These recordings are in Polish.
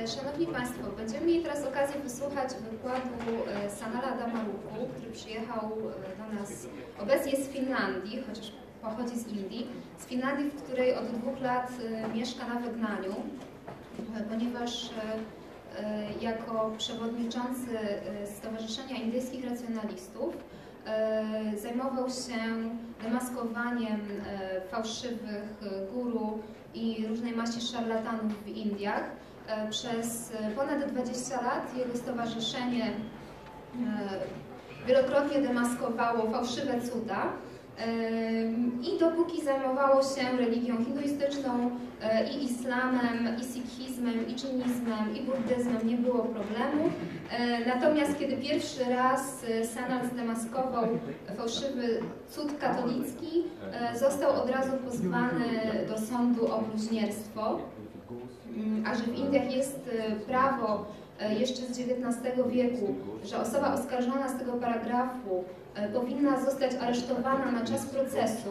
Szanowni Państwo, będziemy mieli teraz okazję wysłuchać wykładu Sanala Damaruku, który przyjechał do nas, obecnie jest z Finlandii, chociaż pochodzi z Indii. Z Finlandii, w której od 2 lat mieszka na wygnaniu, ponieważ jako przewodniczący Stowarzyszenia Indyjskich Racjonalistów zajmował się demaskowaniem fałszywych guru i różnej maści szarlatanów w Indiach. Przez ponad 20 lat jego stowarzyszenie wielokrotnie demaskowało fałszywe cuda i dopóki zajmowało się religią hinduistyczną i islamem, i sikhizmem, i czynizmem, i buddyzmem, nie było problemu. Natomiast kiedy pierwszy raz Sanal zdemaskował fałszywy cud katolicki, został od razu pozwany do sądu o bluźnierstwo. A że w Indiach jest prawo jeszcze z XIX wieku, że osoba oskarżona z tego paragrafu powinna zostać aresztowana na czas procesu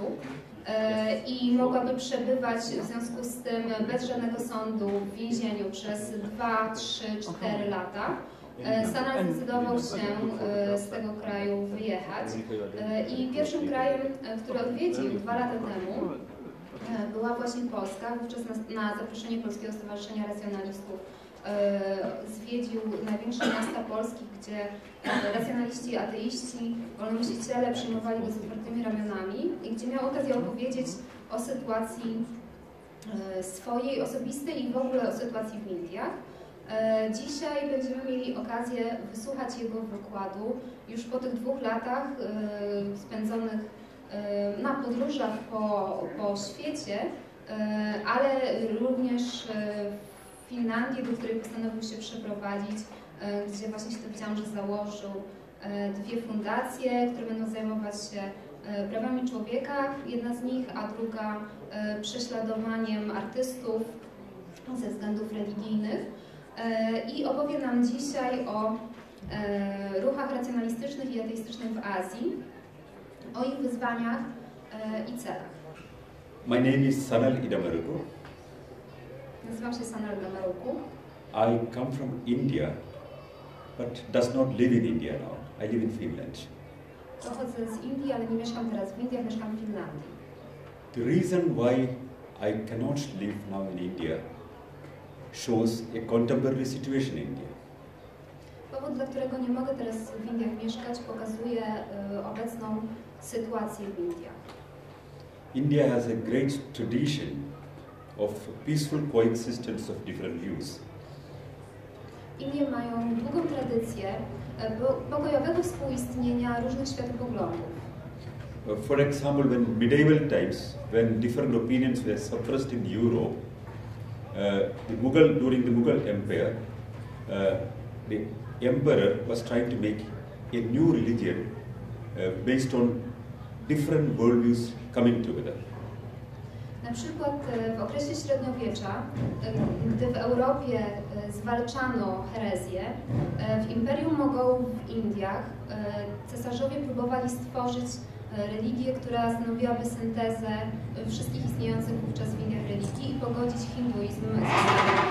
i mogłaby przebywać w związku z tym bez żadnego sądu w więzieniu przez 2, 3, 4 lata. Sanal zdecydował się z tego kraju wyjechać i pierwszym krajem, który odwiedził 2 lata temu, była właśnie Polska. Wówczas na zaproszenie Polskiego Stowarzyszenia Racjonalistów zwiedził największe miasta Polski, gdzie racjonaliści, ateiści, wolnomyśliciele przyjmowali go z otwartymi ramionami i gdzie miał okazję opowiedzieć o sytuacji swojej, osobistej i w ogóle o sytuacji w Indiach. Dzisiaj będziemy mieli okazję wysłuchać jego wykładu już po tych 2 latach spędzonych na podróżach po świecie, ale również w Finlandii, do której postanowił się przeprowadzić, gdzie właśnie się dowiedziałam, że założył 2 fundacje, które będą zajmować się prawami człowieka, jedna z nich, a druga prześladowaniem artystów ze względów religijnych. I opowie nam dzisiaj o ruchach racjonalistycznych i ateistycznych w Azji, o ich wyzwaniach i celach. My name is Sanal Damaruku. Nazywam się Sanal Damaruku. I come from India, but does not live in India now. I live in Finland. Pochodzę z Indii, ale nie mieszkam teraz w Indiach, mieszkam w Finlandii. The reason why I cannot live now in India shows a contemporary situation in India. Powód, dla którego nie mogę teraz w Indiach mieszkać, pokazuje obecną sytuację w Indiach. India has a great tradition of peaceful coexistence of different views. Indie mają długą tradycję pokojowego współistnienia różnych światopoglądów. For example, when medieval times, when different opinions were suppressed in Europe, during the Mughal Empire, the emperor was trying to make a new religion based on different worldviews coming together. Na przykład w okresie średniowiecza, gdy w Europie zwalczano herezję, w Imperium Mogołów w Indiach cesarzowie próbowali stworzyć religię, która stanowiłaby syntezę wszystkich istniejących wówczas w Indiach religii i pogodzić hinduizm z islamem.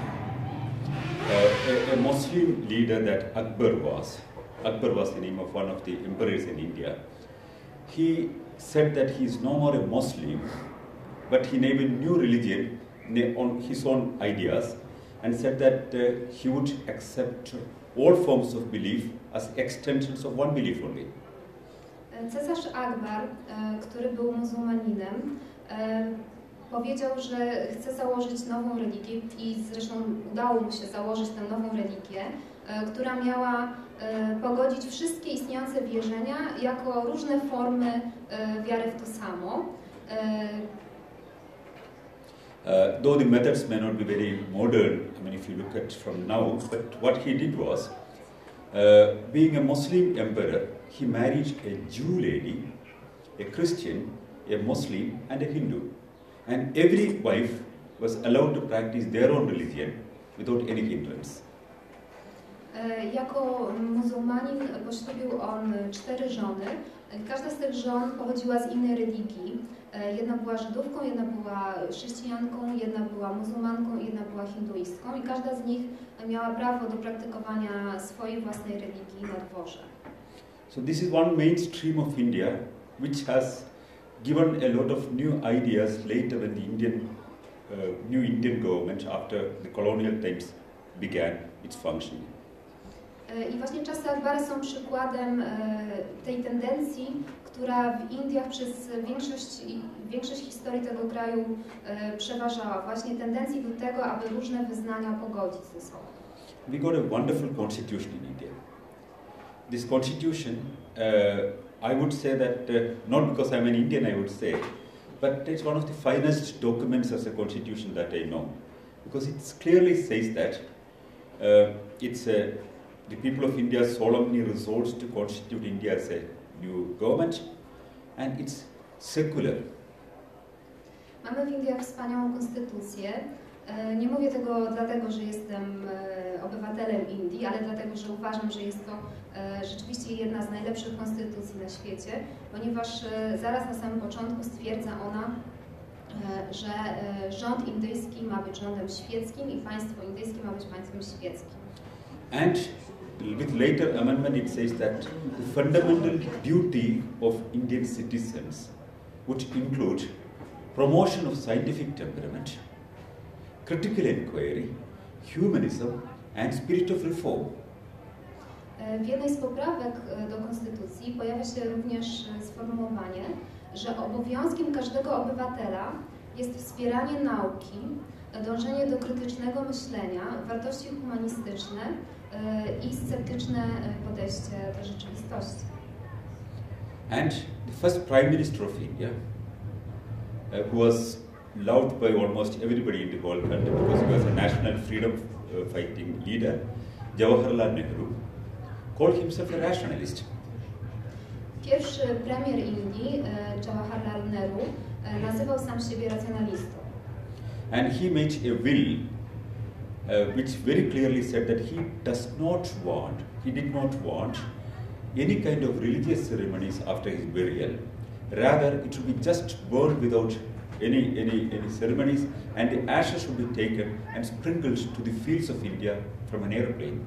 A Muslim leader that Akbar was the name of one of the emperors in India. He said that he is no more a Muslim, but he named a new religion on his own ideas and said that he would accept all forms of belief as extensions of one belief only. Cesarz Akbar, który był muzułmaninem, powiedział, że chce założyć nową religię i zresztą udało mu się założyć tę nową religię, która miała pogodzić wszystkie istniejące wierzenia jako różne formy wiary w to samo. Though the methods may not be very modern, I mean, if you look at from now, but what he did was, being a Muslim emperor, he married a Jew lady, a Christian, a Muslim, and a Hindu. And every wife was allowed to practice their own religion without any hindrance. Jako muzułmanin poślubił on 4 żony, Każda z tych żon pochodziła z innej religii. Jedna była Żydówką, jedna była chrześcijanką, jedna była muzułmanką, jedna była hinduistką i każda z nich miała prawo do praktykowania swojej własnej religii na dworze. So this is one main stream of India which has given a lot of new ideas later when the new Indian government after the colonial times began its functioning. I właśnie czasy Akbara są przykładem tej tendencji, która w Indiach przez większość historii tego kraju przeważała. Właśnie tendencji do tego, aby różne wyznania pogodzić ze sobą. We got a wonderful constitution in India. This constitution, I would say that, not because I'm an Indian, I would say, but it's one of the finest documents as a constitution that I know. Because it clearly says that the people of India solemnly resolves to constitute India as a new government, and it's secular. Mamy w Indiach wspaniałą konstytucję. Nie mówię tego dlatego, że jestem obywatelem Indii, ale dlatego, że uważam, że jest to rzeczywiście jedna z najlepszych konstytucji na świecie, ponieważ zaraz na samym początku stwierdza ona, że rząd indyjski ma być rządem świeckim i państwo indyjskie ma być państwem świeckim. And with later amendment it says that the fundamental duty of Indian citizens would include promotion of scientific temperament, critical inquiry, humanism and spirit of reform. W jednej z poprawek do konstytucji pojawia się również sformułowanie, że obowiązkiem każdego obywatela jest wspieranie nauki, dążenie do krytycznego myślenia, wartości humanistyczne i sceptyczne podejście do rzeczywistości. And the first Prime Minister of India, who was loved by almost everybody in the whole country because he was a national freedom fighting leader, Jawaharlal Nehru, called himself a rationalist. Pierwszy premier Indii, Jawaharlal Nehru, nazywał sam siebie racjonalistą. And he made a will which very clearly said that he did not want any kind of religious ceremonies after his burial. Rather, it should be just burned without any ceremonies, and the ashes should be taken and sprinkled to the fields of India from an airplane.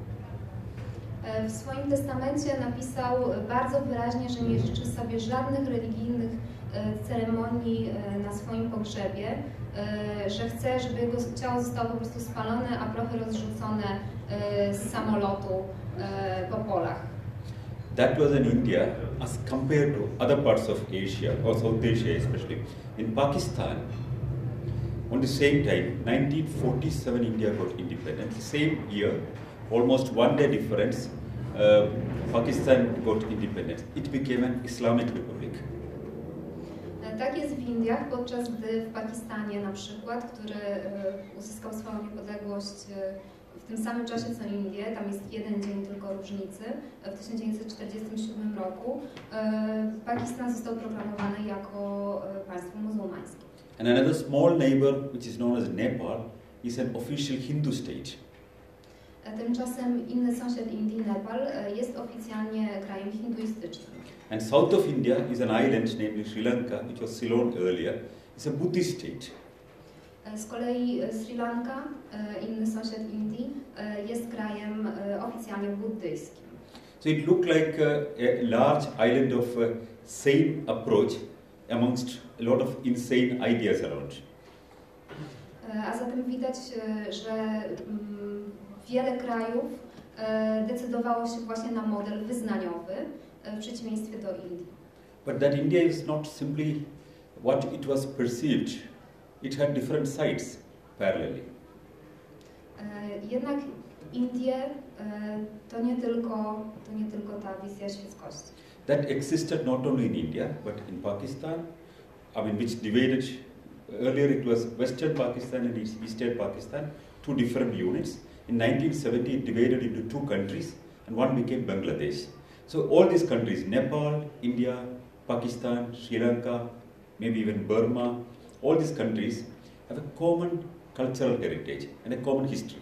W swoim testamencie napisał bardzo wyraźnie, że nie życzy sobie żadnych religijnych ceremonii na swoim pogrzebie, że chce, żeby jego ciało zostało po prostu spalone, a prochy rozrzucone z samolotu po polach. That was in India as compared to other parts of Asia, or South Asia especially. In Pakistan, on the same time, 1947 India got independence. The same year, almost 1 day difference, Pakistan got independence. It became an Islamic republic. Tak jest w Indiach, podczas gdy w Pakistanie na przykład, który uzyskał swoją niepodległość w tym samym czasie co Indie, tam jest jeden dzień tylko różnicy, w 1947 roku Pakistan został proklamowany jako państwo muzułmańskie. And another small neighbor, which is known as Nepal, is an official Hindu state. Tymczasem inny sąsiad Indii, Nepal, jest oficjalnie krajem hinduistycznym. And south of India is an island named Sri Lanka, which was Ceylon earlier. It's a Buddhist state. Z kolei Sri Lanka, inny sąsiad Indii, jest krajem oficjalnie buddyjskim. So it looked like a large island of sane approach amongst a lot of insane ideas around. A zatem widać, że wiele krajów decydowało się właśnie na model wyznaniowy w przeciwieństwie do Indii. But that India is not simply what it was perceived. It had different sides parallelly. Jednak Indie to nie tylko ta wizja świeckości. That existed not only in India but in Pakistan, which divided. Earlier it was Western Pakistan and Eastern Pakistan, two different units. In 1970 it divided into two countries and one became Bangladesh. So all these countries, Nepal, India, Pakistan, Sri Lanka, maybe even Burma, all these countries have a common cultural heritage and a common history.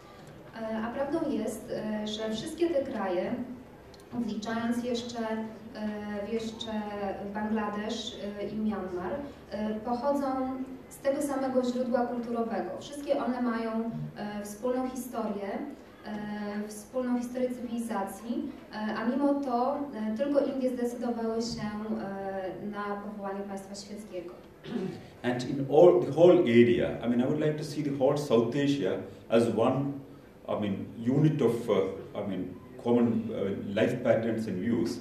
A prawdą jest, że wszystkie te kraje, wliczając jeszcze jeszcze Bangladesz i Myanmar, pochodzą z tego samego źródła kulturowego. Wszystkie one mają wspólną historię cywilizacji, a mimo to tylko Indie zdecydowały się na powołanie państwa świeckiego. And in the whole area, I mean, I would like to see the whole South Asia as one, unit of, common life patterns and views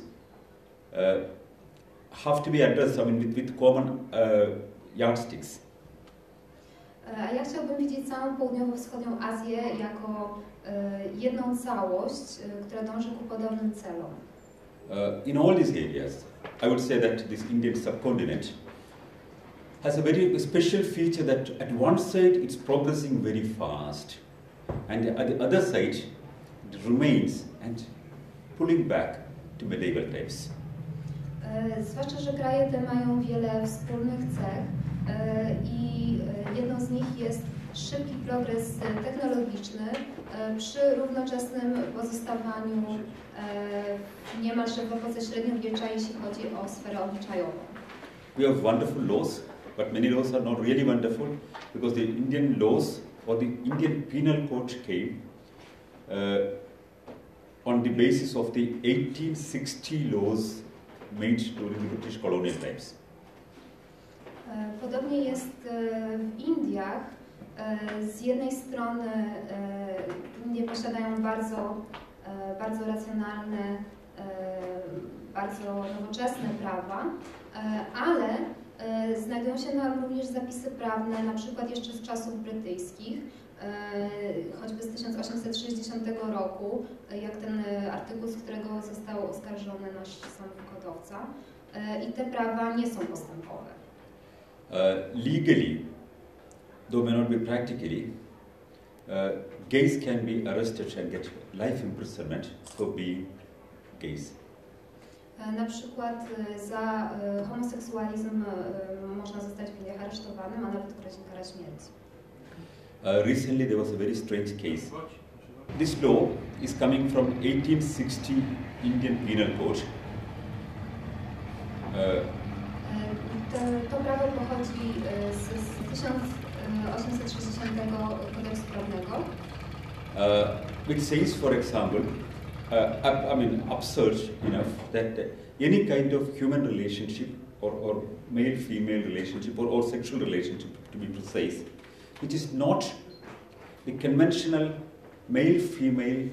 have to be addressed, with common yardsticks. A ja chciałbym widzieć całą południowo-wschodnią Azję jako jedną całość, która dąży ku podobnym celom. In all these areas, I would say that this Indian subcontinent has a very special feature that at one side it's progressing very fast, and at the other side it remains and pulling back to medieval times. Zwłaszcza, że kraje te mają wiele wspólnych cech i jedną z nich jest szybki progres technologiczny przy równoczesnym pozostawaniu niemalże w epoce średniowiecza, jeśli chodzi o sferę obyczajową. We have wonderful laws, but many laws are not really wonderful because the Indian laws or the Indian Penal Code came on the basis of the 1860 laws made during the British colonial times. Podobnie jest w Indiach. Z jednej strony Indie posiadają bardzo racjonalne, bardzo nowoczesne prawa, ale znajdują się tam również zapisy prawne, na przykład jeszcze z czasów brytyjskich, choćby z 1860 roku, jak ten artykuł, z którego został oskarżony nasz samochodowca. I te prawa nie są postępowe. Legally, though may not be practically, gays can be arrested and get life imprisonment for being gays. Na przykład za homoseksualizm można zostać w Indiach aresztowanym, a nawet grozi kara śmierci. Recently there was a very strange case. This law is coming from 1860 Indian Penal Code. To prawo pochodzi z 1860 kodeksu prawnego. Which says, for example, absurd enough, that any kind of human relationship or male-female relationship or sexual relationship, to be precise, which is not the conventional male-female,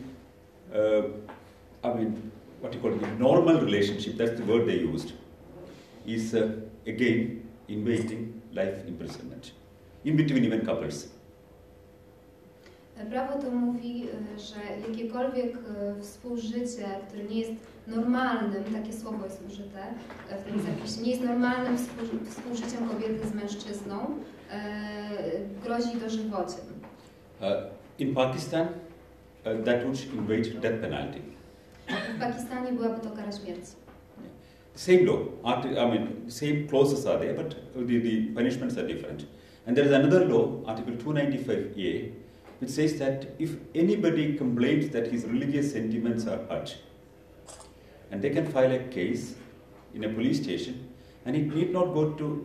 what you call it, normal relationship, that's the word they used, is again invading life imprisonment, in between even couples. Prawo to mówi, że jakiekolwiek współżycie, które nie jest normalnym, takie słowo jest użyte w tym zapisie, nie jest normalnym współżyciem kobiety z mężczyzną, grozi dożywociem. In Pakistan, that would invade death penalty. W Pakistanie byłaby to kara śmierci. Same law, same clauses are there, but the punishments are different. And there is another law, Article 295A, which says that if anybody complains that his religious sentiments are hurt, and they can file a case in a police station, and it need not go to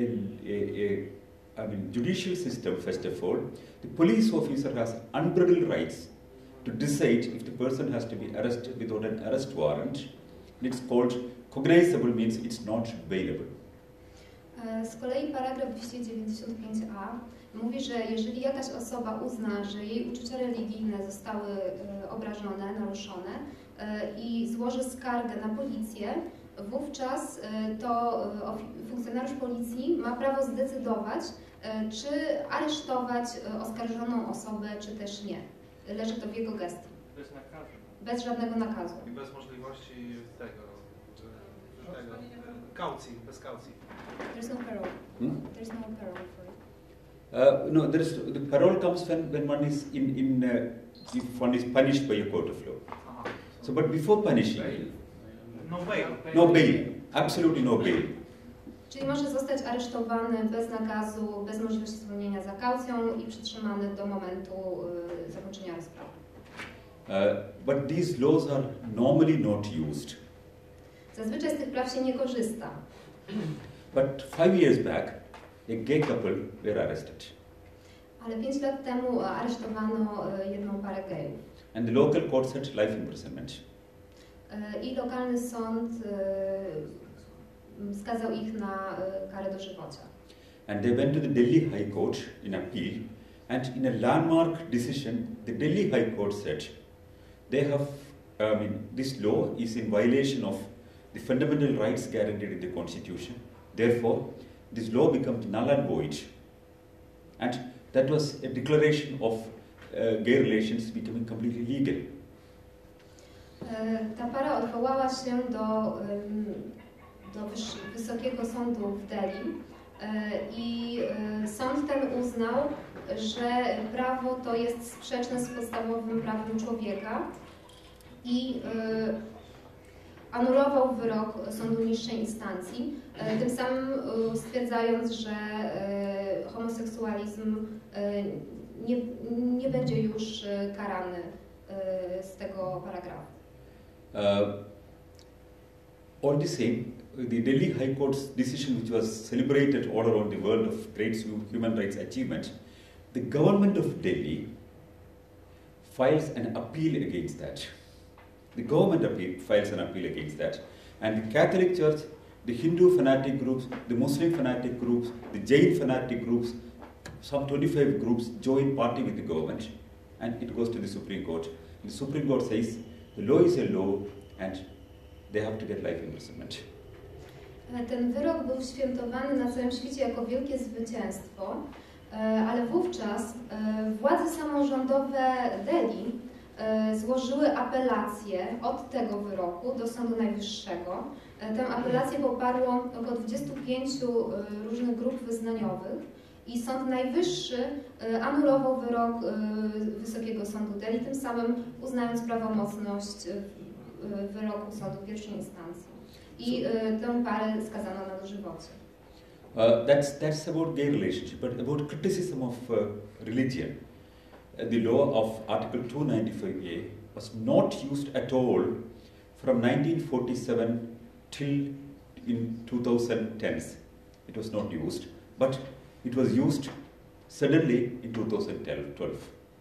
judicial system first of all. The police officer has unbridled rights to decide if the person has to be arrested without an arrest warrant. It's called cognizable, means it's not bailable. Z kolei paragraf 295a mówi, że jeżeli jakaś osoba uzna, że jej uczucia religijne zostały obrażone, naruszone i złoży skargę na policję, wówczas to funkcjonariusz policji ma prawo zdecydować, czy aresztować oskarżoną osobę, czy też nie. Leży to w jego gestii. Bez nakazu. Bez żadnego nakazu. I bez możliwości kaucji, bez kaucji. There's no parole. There's no parole for it. No, the parole comes when one is if one is punished by a court of law. So, but before punishing, no bail. No bail, absolutely no bail. Czyli może zostać aresztowany bez nakazu, bez możliwości zwolnienia za kaucją i przytrzymany do momentu zakończenia rozprawy. But these laws are normally not used. Zazwyczaj z tych praw się nie korzysta. But 5 years back, a gay couple were arrested. Ale 5 lat temu aresztowano jedną parę gejów. And the local court said life imprisonment. I lokalny sąd skazał ich na karę dożywocia. And they went to the Delhi High Court in appeal, and in a landmark decision, the Delhi High Court said they have, this law is in violation of the fundamental rights guaranteed in the Constitution. Therefore, this law becomes null and void. And that was a declaration of gay relations becoming completely legal. Ta para odwołała się do Wysokiego Sądu w Delhi i sąd ten uznał, że prawo to jest sprzeczne z podstawowym prawem człowieka i anulował wyrok sądu niższej instancji, tym samym stwierdzając, że homoseksualizm nie będzie już karany z tego paragrafu. All the same, the Delhi High Court's decision, which was celebrated all around the world of great human rights achievement, the government of Delhi files an appeal against that. The government files an appeal against that. And the Catholic Church, the Hindu fanatic groups, the Muslim fanatic groups, the Jain fanatic groups, some 25 groups join party with the government, and it goes to the Supreme Court. And the Supreme Court says the law is a law and they have to get life imprisonment. Ten wyrok był świętowany na całym świecie jako wielkie zwycięstwo, ale wówczas władze samorządowe Delhi złożyły apelację od tego wyroku do Sądu Najwyższego. Tę apelację poparło około 25 różnych grup wyznaniowych i Sąd Najwyższy anulował wyrok Wysokiego Sądu Delhi, tym samym uznając prawomocność wyroku sądu pierwszej instancji. I tę parę skazano na dożywocie. That's about gay relationship, but about criticism of religion. The law of Article 295A was not used at all from 1947 till in 2010s. It was not used, but it was used suddenly in 2012.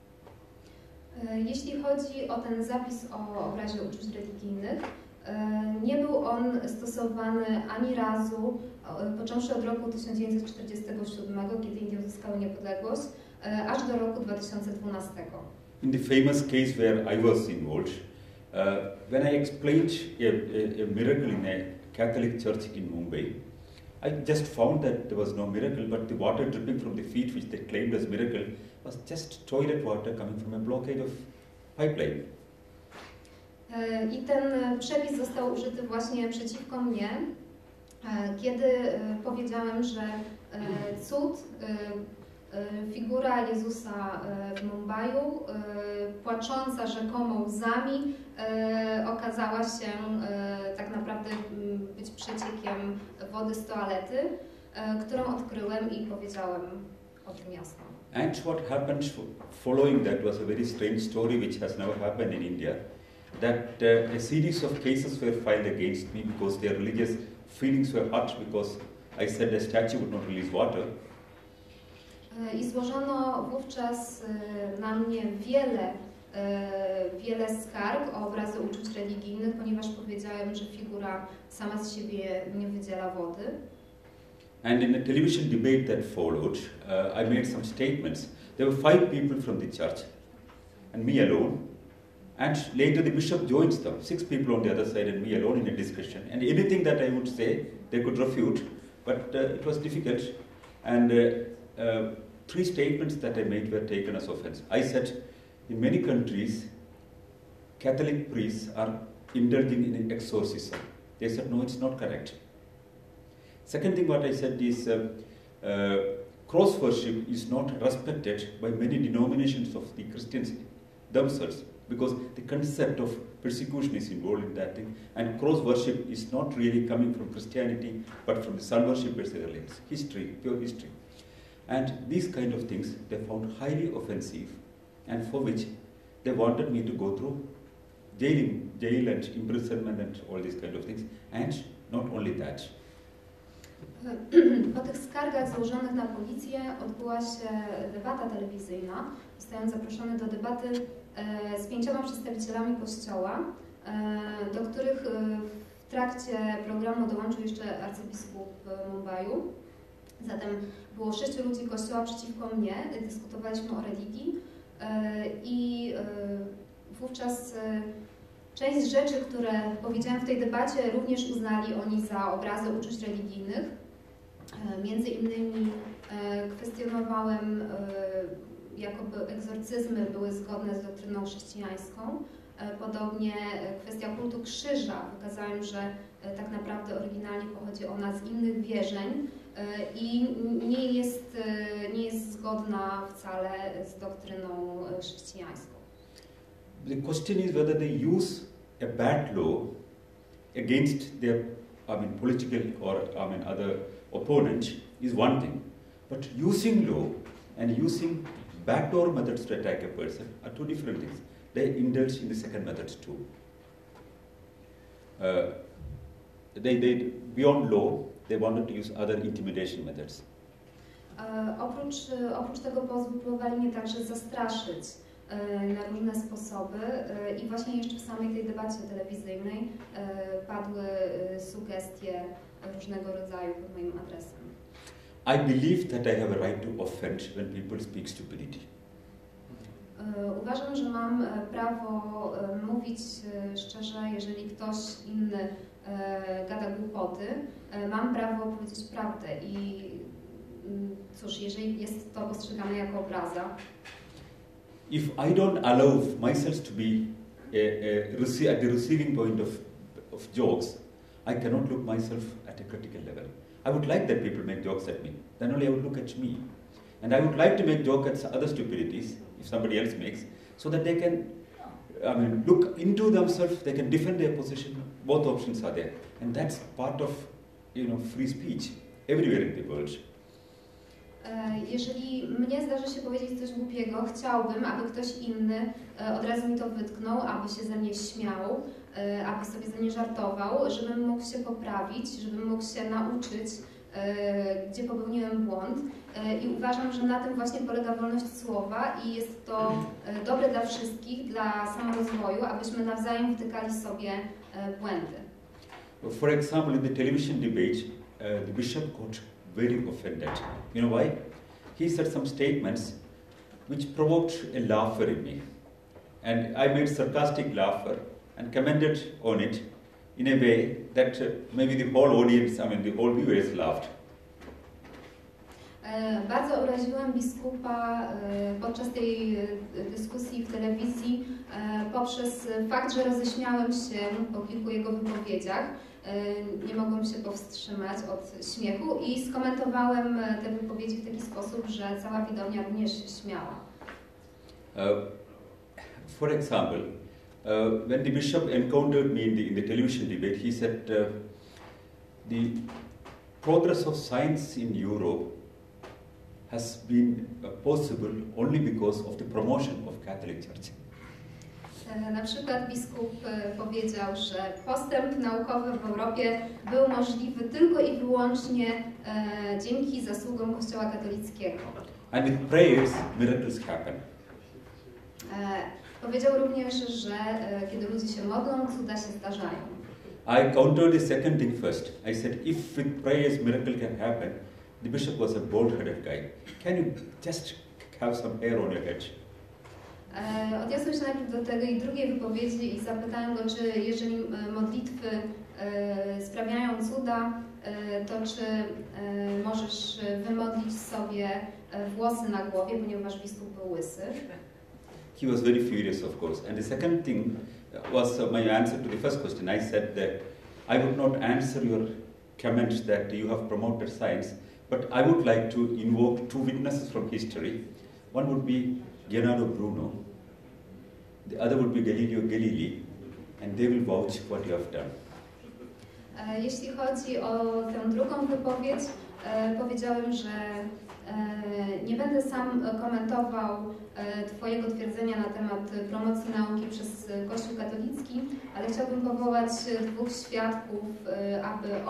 Jeśli chodzi o ten zapis o obrazie uczuć religijnych, nie był on stosowany ani razu, począwszy od roku 1947, kiedy Indie uzyskały niepodległość, aż do roku 2012. In the famous case where I was involved, when I explained a miracle in a Catholic church in Mumbai, I just found that there was no miracle, but the water dripping from the feet, which they claimed as miracle, was just toilet water coming from a blockade of pipeline. I ten przepis został użyty właśnie przeciwko mnie, kiedy powiedziałem, że cud, figura Jezusa w Mumbaiu, płacząca rzekomo łzami, okazała się tak naprawdę być przeciekiem wody z toalety, którą odkryłem i powiedziałem o tym jasno. And what happened following that was a very strange story which has never happened in India. That a series of cases were filed against me because their religious feelings were hurt because I said the statue would not release water. I złożono wówczas na mnie wiele skarg o obrazy uczuć religijnych, ponieważ powiedziałem, że figura sama z siebie nie wydziela wody. And in the television debate that followed, I made some statements. There were 5 people from the church and me alone. And later the bishop joins them, 6 people on the other side and me alone in a discussion. And anything that I would say, they could refute, but it was difficult. And 3 statements that I made were taken as offense. I said, in many countries, Catholic priests are indulging in exorcism. They said, no, it's not correct. Second thing what I said is, cross worship is not respected by many denominations of the Christians themselves, because the concept of persecution is involved in that thing, and cross worship is not really coming from Christianity, but from the sun worshippers' earliest history, pure history. And these kind of things they found highly offensive, and for which they wanted me to go through jail and imprisonment and all these kind of things. And not only that. Po tych skargach złożonych na policję odbyła się debata telewizyjna. Zostałem zaproszony do debaty z 5 przedstawicielami Kościoła, do których w trakcie programu dołączył jeszcze arcybiskup Mumbaiu. Zatem było 6 ludzi Kościoła przeciwko mnie, dyskutowaliśmy o religii i wówczas część rzeczy, które powiedziałem w tej debacie, również uznali oni za obrazy uczuć religijnych. Między innymi kwestionowałem, jakoby egzorcyzmy były zgodne z doktryną chrześcijańską. Podobnie kwestia kultu krzyża. Wykazałem, że tak naprawdę oryginalnie pochodzi ona z innych wierzeń i nie jest zgodna wcale z doktryną chrześcijańską. The question is whether they use a bad law against their, political or other opponents is one thing, but using law and using backdoor methods to attack a person are two different things. They indulge in the second method too. They beyond law, they wanted to use other intimidation methods. Oprócz tego próbowali mnie także zastraszyć na różne sposoby i właśnie jeszcze w samej tej debacie telewizyjnej padły sugestie różnego rodzaju pod moim adresem. I believe that I have a right to offend when people speak stupidity. Uważam, że mam prawo mówić szczerze, jeżeli ktoś inny gada głupoty, mam prawo powiedzieć prawdę i cóż, jeżeli jest to postrzegane jako obraza. If I don't allow myself to be at the receiving point of jokes, I cannot look myself at a critical level. I would like that people make jokes at me. Then only I would look at me. And I would like to make jokes at other stupidities, if somebody else makes, so that they can look into themselves, they can defend their position. Both options are there. And that's part of free speech everywhere in the world. Jeżeli mnie zdarzy się powiedzieć coś głupiego, chciałbym, aby ktoś inny od razu mi to wytknął, aby się ze mnie śmiał, aby sobie ze mnie żartował, żebym mógł się poprawić, żebym mógł się nauczyć, gdzie popełniłem błąd. I uważam, że na tym właśnie polega wolność słowa i jest to dobre dla wszystkich, dla samorozwoju, abyśmy nawzajem wtykali sobie błędy. For example, in the television debate, the bishop got very offended. You know why? He said some statements which provoked a laugher in me. And I made sarcastic laughter and commented on it in a way that maybe the whole audience, the whole viewers laughed. Bardzo uraziłem biskupa podczas tej dyskusji w telewizji poprzez fakt, że roześmiałem się po kilku jego wypowiedziach. Nie mogłem się powstrzymać od śmiechu i skomentowałem te wypowiedzi w taki sposób, że cała widownia również się śmiała. For example, when the bishop encountered me in the television debate, he said the progress of science in Europe has been possible only because of the promotion of Catholic Church. Na przykład biskup powiedział, że postęp naukowy w Europie był możliwy tylko i wyłącznie dzięki zasługom Kościoła katolickiego. And with prayers, miracles happen. Powiedział również, że kiedy ludzie się modlą, cuda się zdarzają. I countered the second thing first. I said, if with prayers miracle can happen, the bishop was a bald-headed guy. Can you just have some hair on your head? Odniosłem się najpierw do tego i drugiej wypowiedzi i zapytałem go, czy jeżeli modlitwy sprawiają cuda, to czy możesz wymodlić sobie włosy na głowie, ponieważ biskup był łysy. He was very furious, of course. And the second thing was my answer to the first question. I said that I would not answer your comment that you have promoted science, but I would like to invoke two witnesses from history. One would be Leonardo Bruno, the other would be Galileo Galilei, and they will vouch what you have done. Jeśli chodzi o tę drugą wypowiedź, powiedziałem, że Nie będę sam komentował Twojego twierdzenia na temat promocji nauki przez Kościół katolicki, ale chciałbym powołać dwóch świadków, aby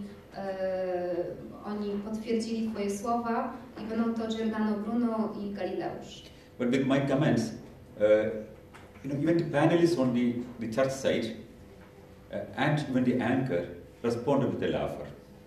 oni potwierdzili Twoje słowa i będą to Giordano Bruno i Galileusz. But with my comments, even the panelists on the church side and even the anchor responded with a laugher.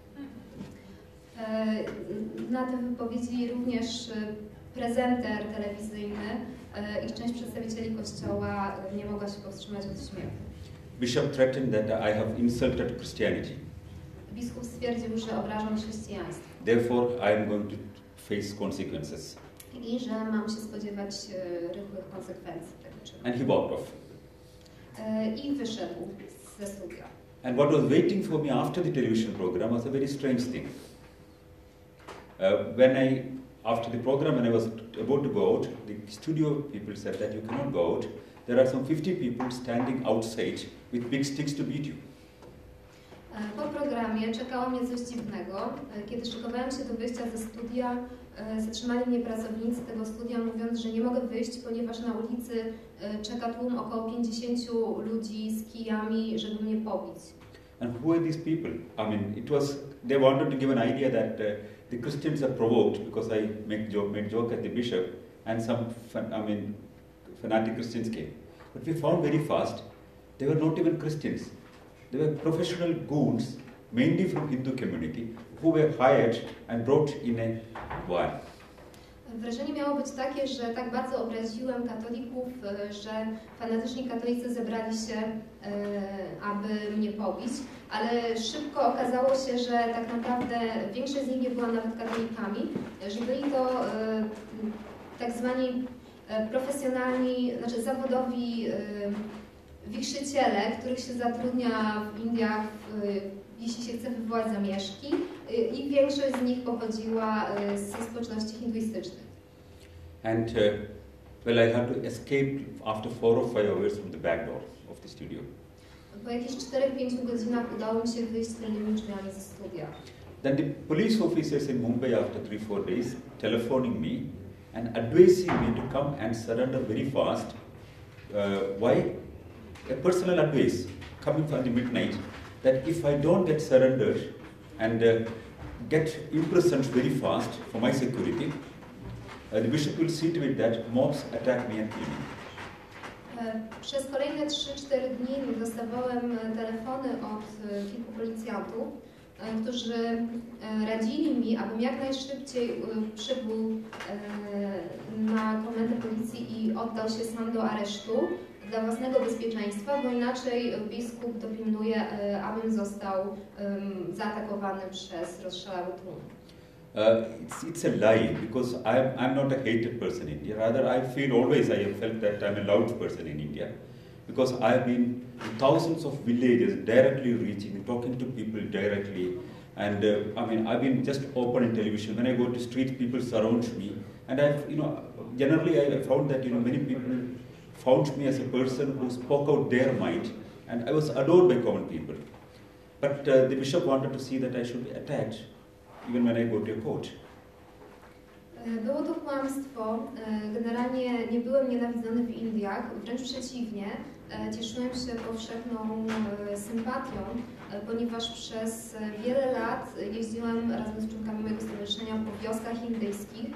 Na te wypowiedzi również prezenter telewizyjny i część przedstawicieli Kościoła nie mogła się powstrzymać od śmiechu. Bishop threatened that I have insulted Christianity. Biskup stwierdził, że obrażam chrześcijaństwo. Therefore, I am going to face consequences. I że mam się spodziewać rychłych konsekwencji tego czynu. And he walked off. I wyszedł ze studia. And what was waiting for me after the television program was a very strange thing. After the program, when I was about to go out, the studio people said that you cannot go out. There are some 50 people standing outside with big sticks to beat you. Po programie czekało mnie coś dziwnego. Kiedy szykowałem się do wyjścia ze studia, zatrzymali mnie pracownicy tego studia, mówiąc, że nie mogę wyjść, ponieważ na ulicy czeka tłum około 50 ludzi z kijami, żeby mnie pobić. And who are these people? I mean, they wanted to give an idea that the Christians are provoked because I made joke at the bishop, and some fanatic Christians came. But we found very fast they were not even Christians. They were professional goons, mainly from Hindu community, who were hired and brought in a van. Wrażenie miało być takie, że tak bardzo obraziłem katolików, że fanatyczni katolicy zebrali się, aby mnie pobić, ale szybko okazało się, że tak naprawdę większość z nich nie była nawet katolikami, że byli to tak zwani profesjonalni, znaczy zawodowi wichrzyciele, których się zatrudnia w Indiach, jeśli się chce wywołać zamieszki, i większość z nich pochodziła ze społeczności hinduistycznych. And I had to escape after 4 or 5 hours from the back door of the studio. Po jakichś 4-5 godzinach udało mi się wyjść tylnymi drzwiami ze studia. Then the police officers in Mumbai, after 3-4 days, telephoning me and advising me to come and surrender very fast. Why? A personal advice coming from the midnight that if I don't get surrendered and get imprisoned very fast for my security, the bishop will see to it that mobs attack me and kill me. Przez kolejne 3-4 dni dostawałem telefony od kilku policjantów, którzy radzili mi, abym jak najszybciej przybył na komendę policji i oddał się sam do aresztu dla własnego bezpieczeństwa, bo inaczej biskup dopilnuje, abym został zaatakowany przez rozszalały tłum. It's a lie because I'm not a hated person in India. Rather, I have felt that I'm a loved person in India because I've been in thousands of villages directly reaching, talking to people directly, and I've been just open in television. When I go to street, people surround me, and generally I found that many people found me as a person who spoke out their mind, and I was adored by common people. But the bishop wanted to see that I should be attacked even when I go to a court. Było to kłamstwo. Generalnie nie byłem nienawidzony w Indiach, wręcz przeciwnie. Cieszyłem się powszechną sympatią, ponieważ przez wiele lat jeździłem razem z członkami mojego stowarzyszenia po wioskach indyjskich,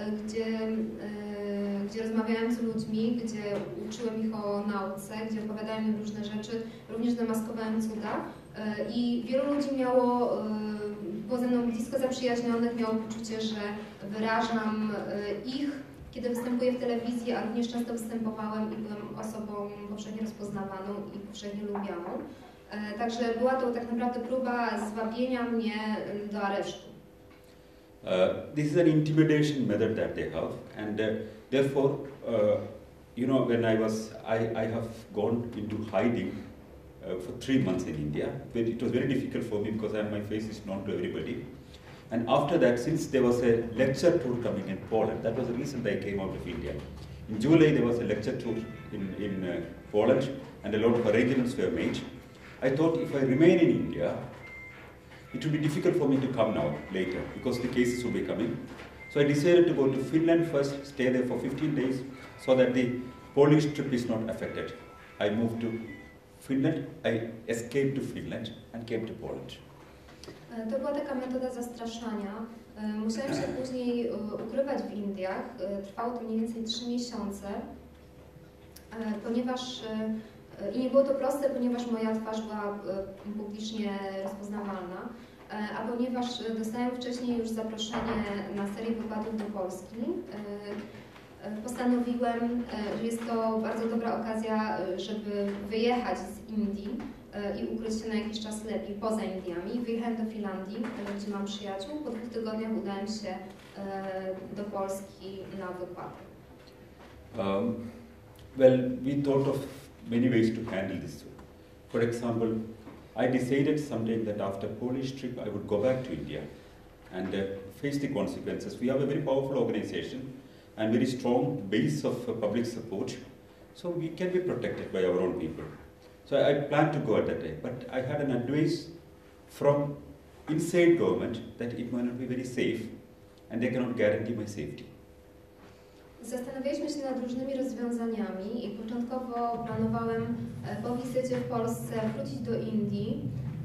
gdzie rozmawiałem z ludźmi, gdzie uczyłem ich o nauce, gdzie opowiadałem im różne rzeczy, również demaskowałem cuda. I wielu ludzi było ze mną blisko zaprzyjaźnionych, miało poczucie, że wyrażam ich, kiedy występuję w telewizji, a również często występowałem i byłem osobą powszechnie rozpoznawaną i powszechnie lubianą. Także była to tak naprawdę próba zwabienia mnie do aresztu. This is an intimidation method that they have, and therefore, when I have gone into hiding for 3 months in India. It was very difficult for me because my face is known to everybody. And after that, since there was a lecture tour coming in Poland, that was the reason that I came out of India. In July, there was a lecture tour in Poland, and a lot of arrangements were made. I thought if I remain in India, it would be difficult for me to come now later because the cases will be coming. So I decided to go to Finland first, stay there for 15 days, so that the Polish trip is not affected. I moved to Finland, I escaped to Finland and came to Poland. To była taka metoda zastraszania. Musiałem się później ukrywać w Indiach. Trwało to mniej więcej 3 miesiące, ponieważ i nie było to proste, ponieważ moja twarz była publicznie rozpoznawalna, a ponieważ dostałem wcześniej już zaproszenie na serię wypadów do Polski, postanowiłem, że jest to bardzo dobra okazja, żeby wyjechać z Indii i ukryć się na jakiś czas lepiej poza Indiami. Wyjechałem do Finlandii, gdzie mam przyjaciół. Po 2 tygodniach udałem się do Polski na wykłady. Well, we thought of many ways to handle this. For example, I decided sometime that after Polish trip I would go back to India and face the consequences. We have a very powerful organization and very strong base of public support, so we can be protected by our own people. So I planned to go at that time, but I had an advice from inside government that it might not be very safe and they cannot guarantee my safety. Zastanawialiśmy się nad różnymi rozwiązaniami i początkowo planowałem po wizycie w Polsce wrócić do Indii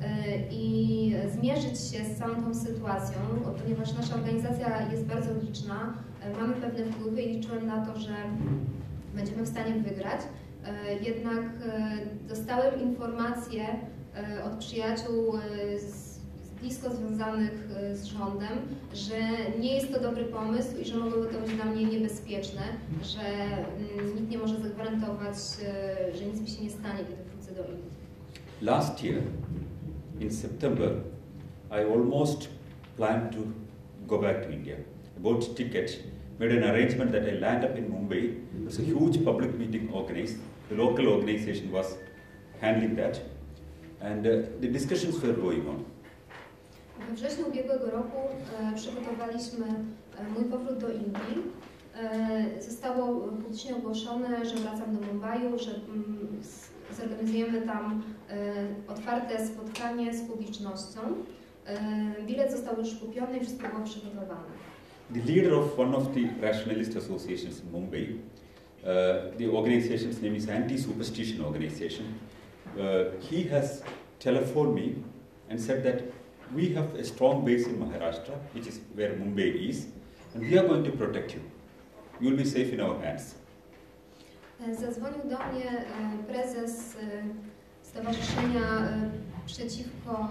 i zmierzyć się z całą tą sytuacją, ponieważ nasza organizacja jest bardzo liczna, mamy pewne wpływy i liczyłem na to, że będziemy w stanie wygrać. Jednak dostałem informacje od przyjaciół blisko związanych z rządem, że nie jest to dobry pomysł i że mogłoby to być dla mnie niebezpieczne, że nikt nie może zagwarantować, że nic mi się nie stanie, kiedy wrócę do Indii. Last year, in September, I almost planned to go back to India. I bought ticket, made an arrangement that I land up in Mumbai. There's a huge public meeting organized. The local organization was handling that, and the discussions were going on. We wrześniu ubiegłego roku przygotowaliśmy mój powrót do Indii. Zostało publicznie ogłoszone, że wracam do Mumbaiu, że zorganizujemy tam otwarte spotkanie z publicznością. Bilet został już kupiony i wszystko było przygotowane. The leader of one of the rationalist associations in Mumbai, the organization's name is Anti-Superstition Organization. He has telephoned me and said that we have a strong base in Maharashtra, which is where Mumbai is, and we are going to protect you. You will be safe in our hands. Zadzwonił do mnie prezes Stowarzyszenia przeciwko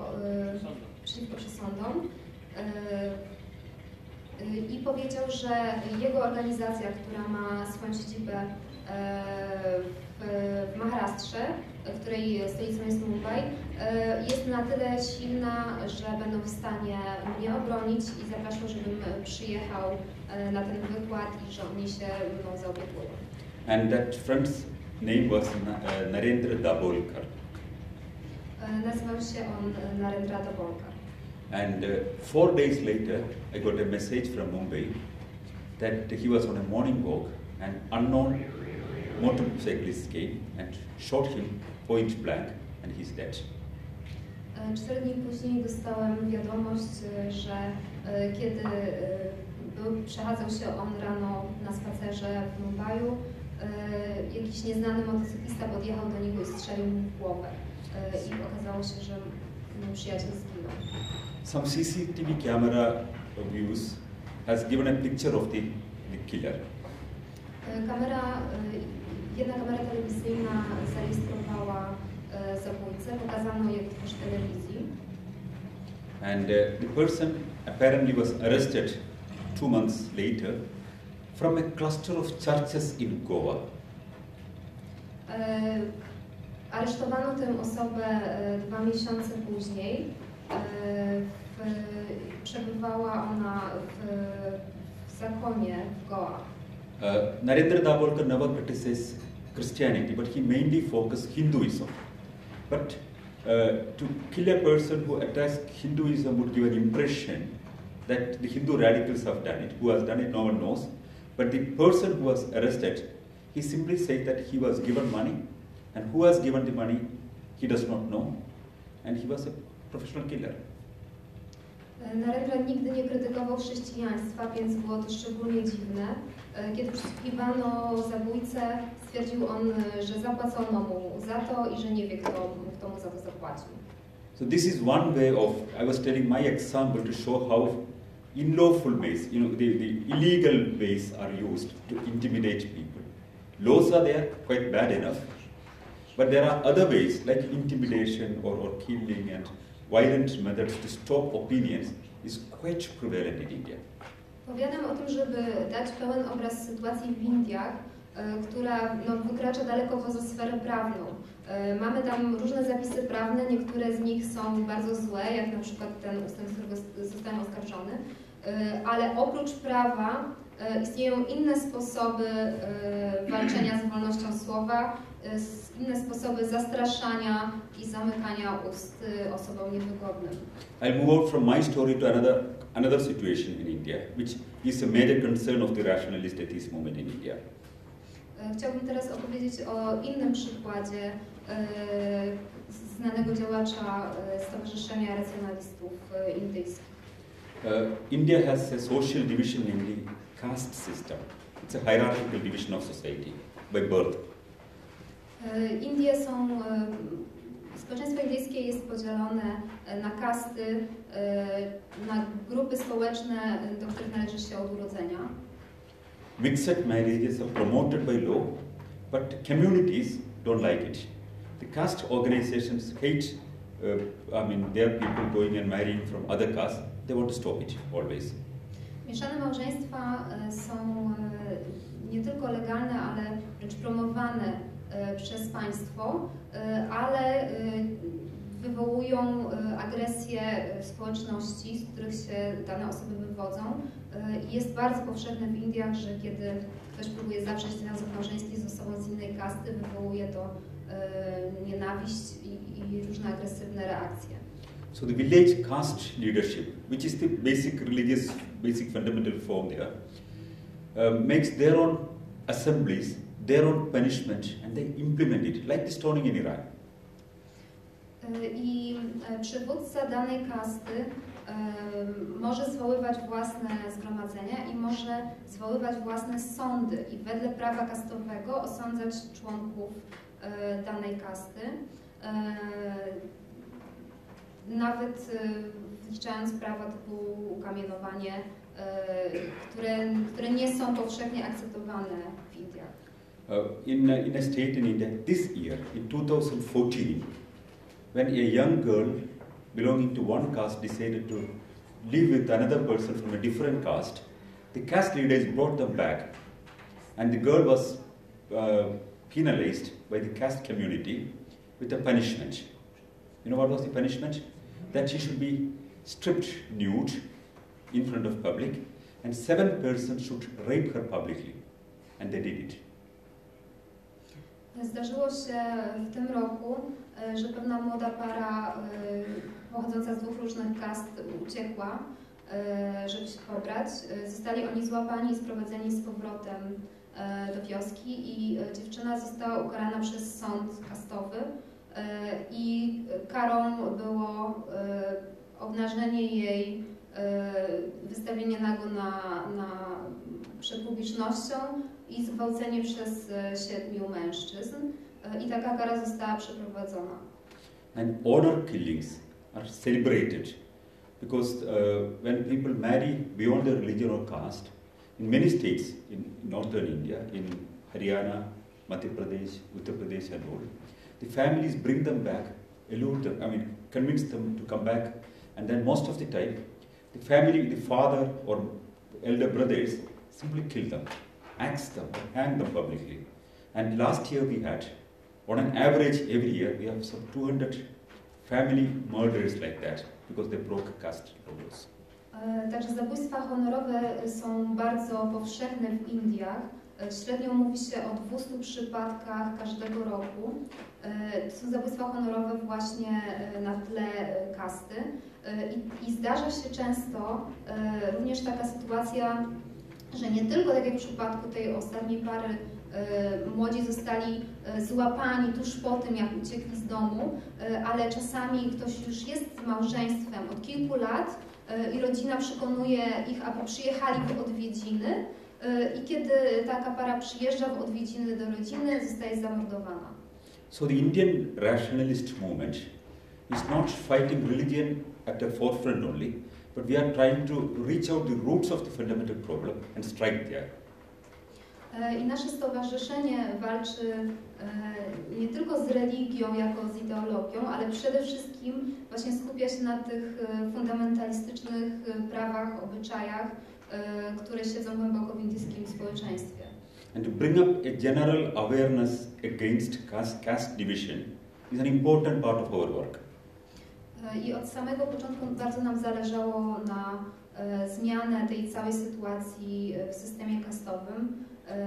przesądom i powiedział, że jego organizacja, która ma swoją siedzibę w Maharashtrze, której stolicą jest Mumbai, jest na tyle silna, że będą w stanie mnie obronić i zapraszał, żebym przyjechał na ten wykład i że oni się mną zaopiekują. And that friend's name was Narendra Dabolkar. Nazywał się on Narendra Dabolkar. And 4 days later, I got a message from Mumbai that he was on a morning walk and unknown motorcyclist came and shot him point blank and he's dead. 4 dni później dostałem wiadomość, że kiedy przechadzał się on rano na spacerze w Mumbaiu, jakiś nieznany motocyklista podjechał do niego i strzelił mu w głowę. I okazało się, że mój przyjaciel zginął. Some CCTV camera views has given a picture of the killer. Jedna kamera telewizyjna zarejestrowała zabójcę, pokazano jego twarz w telewizji. And the person apparently was arrested 2 months later from a cluster of churches in Goa. Aresztowano tę osobę 2 miesiące później. Przebywała ona w zakonie w Goa. Narendra Dabolkar never criticized Christianity, but he mainly focused Hinduism. But to kill a person who attacks Hinduism would give an impression that the Hindu radicals have done it. Who has done it, no one knows. But the person who was arrested, he simply said that he was given money, and who has given the money, he does not know, and he was a professional killer. Narendra nigdy nie krytykował chrześcijaństwa, więc było to szczególnie dziwne. Kiedy przesłuchiwano zabójcę, stwierdził on, że zapłacono mu za to i że nie wie, kto mu za to zapłacił. So this is one way of, I was telling my example to show how unlawful ways, the illegal ways are used to intimidate people. Laws are there, quite bad enough, but there are other ways like intimidation or killing and violent methods to stop opinions is quite prevalent in India. Powiadam o tym, żeby dać pełen obraz sytuacji w Indiach, która wykracza daleko poza sferę prawną. Mamy tam różne zapisy prawne, niektóre z nich są bardzo złe, jak na przykład ten ustęp, z którego zostałem oskarżony, ale oprócz prawa istnieją inne sposoby walczenia z wolnością słowa, inne sposoby zastraszania i zamykania ust osobom niewygodnym. I'll move on from my story to another situation in India, which is a major concern of the rationalist atheist movement in India. Chciałbym teraz opowiedzieć o innym przykładzie znanego działacza Stowarzyszenia Racjonalistów Indyjskich. India has a social division in the caste system. It's a hierarchical division of society by birth. Indie są, społeczeństwo indyjskie jest podzielone na kasty, na grupy społeczne, do których należy się od urodzenia. Mixed marriages are promoted by law, but communities don't like it. The caste organizations hate, there are people going and marrying from other castes. They want to stop it always. Mieszane małżeństwa są nie tylko legalne, ale wręcz promowane przez państwo, ale wywołują agresję społeczności, z których się dane osoby wywodzą. Jest bardzo powszechne w Indiach, że kiedy ktoś próbuje zawrzeć związek małżeński z osobą z innej kasty, wywołuje to nienawiść i różne agresywne reakcje. So the village caste leadership, which is the basic fundamental form there, makes their own assemblies, their own punishment, and they implement it, like the stoning in Iran. I przywódca danej kasty może zwoływać własne zgromadzenia i może zwoływać własne sądy i wedle prawa kastowego osądzać członków danej kasty. Nawet wliczając prawa typu ukamienowanie, które nie są powszechnie akceptowane w Indiach. In a state in India, this year, in 2014, when a young girl belonging to one caste decided to live with another person from a different caste, the caste leaders brought them back, and the girl was penalized by the caste community with a punishment. You know what was the punishment? That she should be stripped nude in front of public, and 7 persons should rape her publicly, and they did it. Zdarzyło się w tym roku, że pewna młoda para pochodząca z 2 różnych kast uciekła, żeby się pobrać. Zostali oni złapani i sprowadzeni z powrotem do wioski i dziewczyna została ukarana przez sąd kastowy i karą było obnażenie jej, wystawienie nago przed publicznością i zgwałcenie przez 7 mężczyzn. I taka kara została przeprowadzona. And honor killings are celebrated because when people marry beyond their religion or caste, in many states in northern India, in Haryana, Madhya Pradesh, Uttar Pradesh and all, the families bring them back, convince them to come back, and then most of the time, the family, the father or elder brothers simply kill them, axe them, or hang them publicly. And last year we had, on an average every year, we have some 200 family murders like that because they broke caste laws. Także zabójstwa honorowe są bardzo powszechne w Indiach. Średnio mówi się o 200 przypadkach każdego roku. To są zabójstwa honorowe właśnie na tle kasty. I zdarza się często również taka sytuacja, że nie tylko tak jak w przypadku tej ostatniej pary młodzi zostali złapani tuż po tym, jak uciekli z domu, ale czasami ktoś już jest małżeństwem od kilku lat i rodzina przekonuje ich, aby przyjechali w odwiedziny i kiedy taka para przyjeżdża w odwiedziny do rodziny, zostaje zamordowana. So the Indian rationalist movement is not fighting religion at the forefront only, but we are trying to reach out the roots of the fundamental problem and strike there. I nasze stowarzyszenie walczy nie tylko z religią jako z ideologią, ale przede wszystkim właśnie skupia się na tych fundamentalistycznych prawach, obyczajach, które siedzą głęboko w indyjskim społeczeństwie. And to bring up a general awareness against caste division is an important part of our work. I od samego początku bardzo nam zależało na zmianę tej całej sytuacji w systemie kastowym,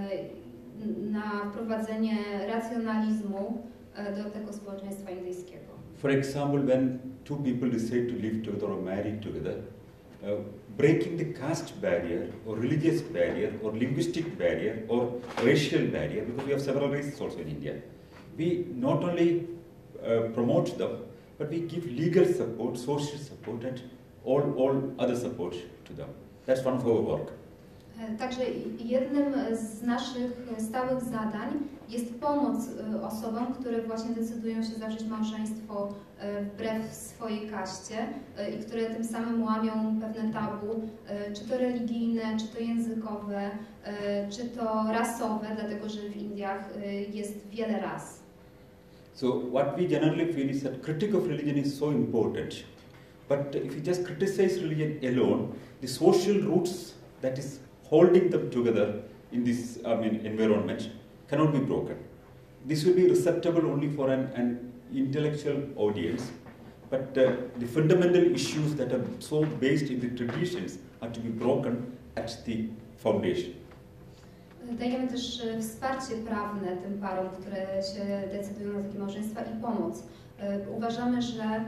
na wprowadzenie racjonalizmu do tego społeczeństwa indyjskiego. For example, when two people decide to live together or marry together, breaking the caste barrier or religious barrier or linguistic barrier or racial barrier, because we have several races also in India, we not only promote them, but we give legal support, social support and all other support to them. That's one of our work. Także jednym z naszych stałych zadań jest pomoc osobom, które właśnie decydują się zawrzeć małżeństwo wbrew swojej kaście i które tym samym łamią pewne tabu, czy to religijne, czy to językowe, czy to rasowe, dlatego że w Indiach jest wiele ras. So what we generally feel is that critique of religion is so important, but if you just criticize religion alone, the social roots that is holding them together in this environment cannot be broken. This will be receptible only for an intellectual audience, but the fundamental issues that are so based in the traditions are to be broken at the foundation. Dajemy też wsparcie prawne tym parom, które się decydują na takie małżeństwa i pomoc. Uważamy, że